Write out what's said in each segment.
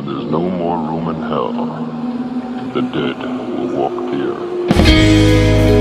When there's no more room in hell, the dead will walk the earth.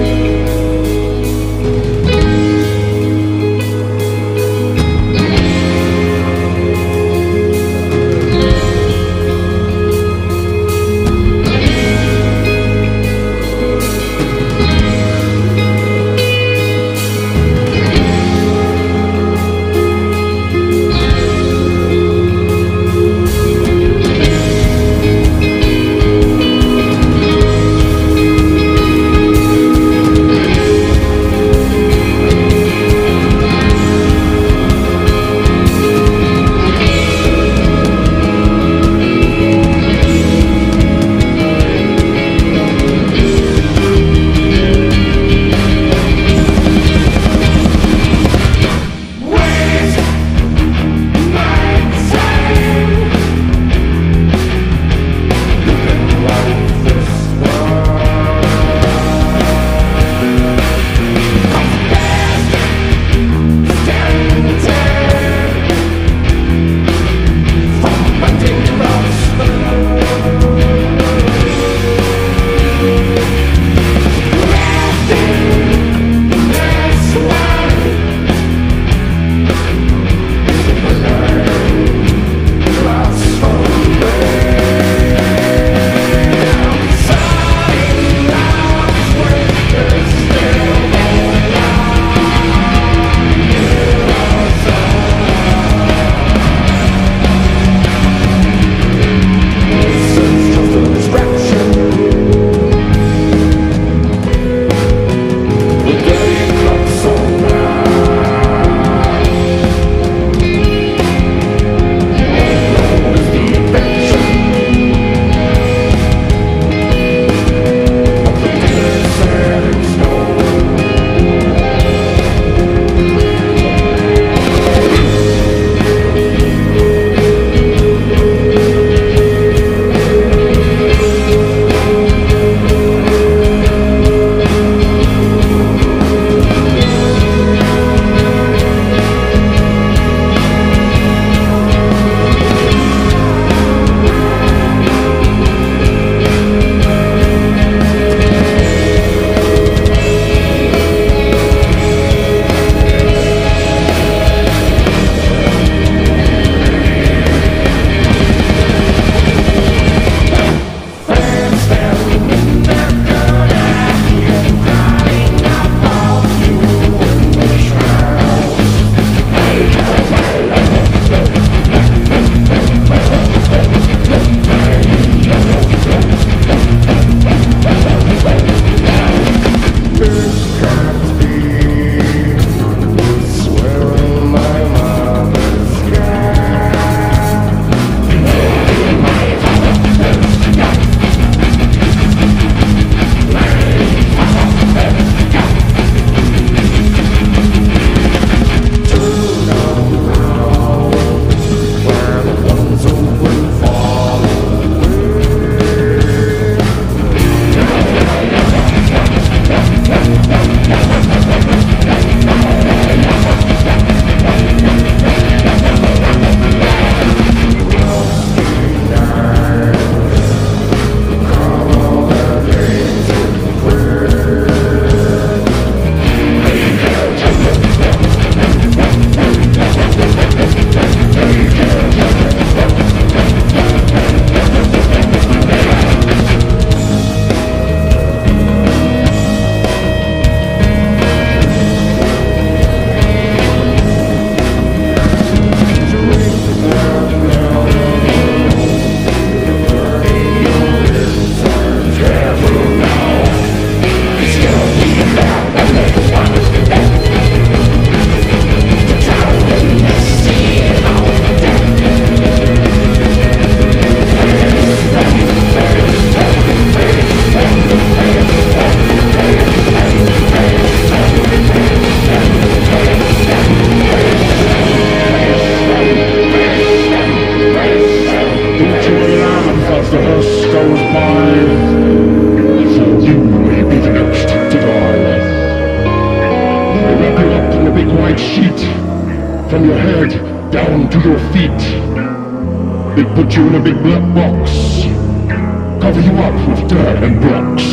white sheet from your head down to your feet. They put you in a big black box, cover you up with dirt and rocks.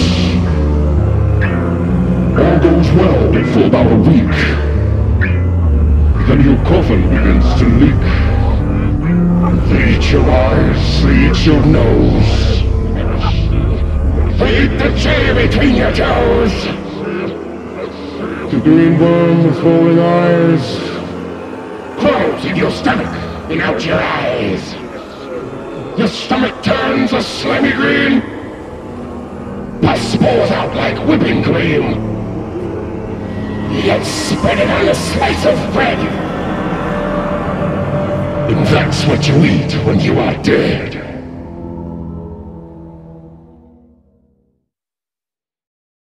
All goes well for about a week, then your coffin begins to leak. They eat your eyes, they eat your nose, they eat the cherry between your toes. The green worm with rolling eyes crawls in your stomach and out your eyes. Your stomach turns a slimy green, pus pours out like whipping cream. Yet spread it on a slice of bread, and that's what you eat when you are dead.